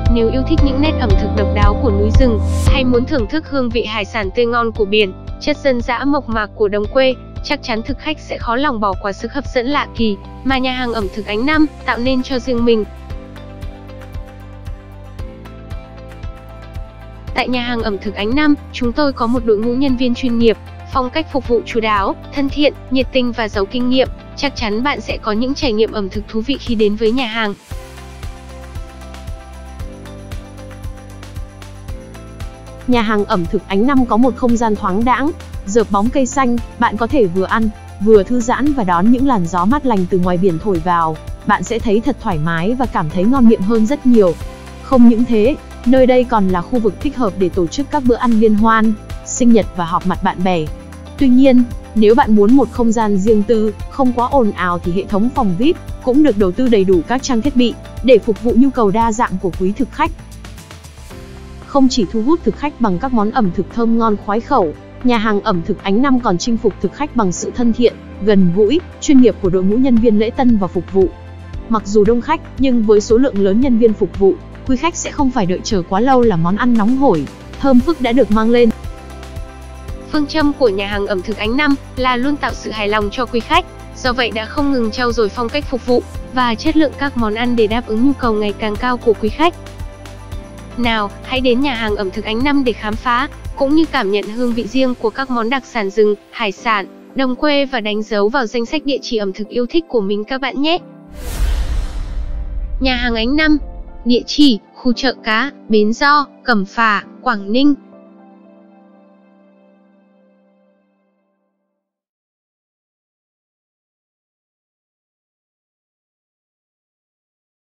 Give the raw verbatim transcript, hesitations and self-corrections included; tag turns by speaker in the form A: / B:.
A: Nếu yêu thích những nét ẩm thực độc đáo của núi rừng, hay muốn thưởng thức hương vị hải sản tươi ngon của biển, chất dân dã mộc mạc của đồng quê, chắc chắn thực khách sẽ khó lòng bỏ qua sức hấp dẫn lạ kỳ mà nhà hàng ẩm thực Ánh Năm tạo nên cho riêng mình. Tại nhà hàng ẩm thực Ánh Năm, chúng tôi có một đội ngũ nhân viên chuyên nghiệp, phong cách phục vụ chu đáo, thân thiện, nhiệt tình và giàu kinh nghiệm. Chắc chắn bạn sẽ có những trải nghiệm ẩm thực thú vị khi đến với nhà hàng.
B: Nhà hàng ẩm thực Ánh Năm có một không gian thoáng đãng, rợp bóng cây xanh, bạn có thể vừa ăn, vừa thư giãn và đón những làn gió mát lành từ ngoài biển thổi vào. Bạn sẽ thấy thật thoải mái và cảm thấy ngon miệng hơn rất nhiều. Không những thế, nơi đây còn là khu vực thích hợp để tổ chức các bữa ăn liên hoan, sinh nhật và họp mặt bạn bè. Tuy nhiên, nếu bạn muốn một không gian riêng tư, không quá ồn ào thì hệ thống phòng vi ai pi cũng được đầu tư đầy đủ các trang thiết bị để phục vụ nhu cầu đa dạng của quý thực khách. Không chỉ thu hút thực khách bằng các món ẩm thực thơm ngon khoái khẩu, nhà hàng ẩm thực Ánh Năm còn chinh phục thực khách bằng sự thân thiện, gần gũi, chuyên nghiệp của đội ngũ nhân viên lễ tân và phục vụ. Mặc dù đông khách, nhưng với số lượng lớn nhân viên phục vụ, quý khách sẽ không phải đợi chờ quá lâu là món ăn nóng hổi, thơm phức đã được mang lên.
A: Phương châm của nhà hàng ẩm thực Ánh Năm là luôn tạo sự hài lòng cho quý khách, do vậy đã không ngừng trau dồi phong cách phục vụ và chất lượng các món ăn để đáp ứng nhu cầu ngày càng cao của quý khách. Nào, hãy đến nhà hàng ẩm thực Ánh Năm để khám phá, cũng như cảm nhận hương vị riêng của các món đặc sản rừng, hải sản, đồng quê và đánh dấu vào danh sách địa chỉ ẩm thực yêu thích của mình các bạn nhé. Nhà hàng Ánh Năm, địa chỉ khu chợ cá, Bến Do, Cẩm Phả, Quảng Ninh.